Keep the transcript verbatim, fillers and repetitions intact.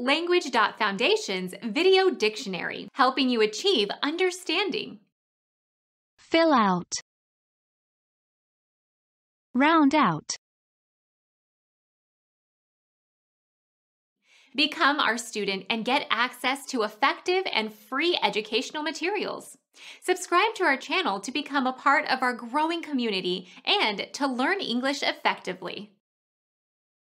Language dot Foundation's Video Dictionary, helping you achieve understanding. Fill out. Round out. Become our student and get access to effective and free educational materials. Subscribe to our channel to become a part of our growing community and to learn English effectively.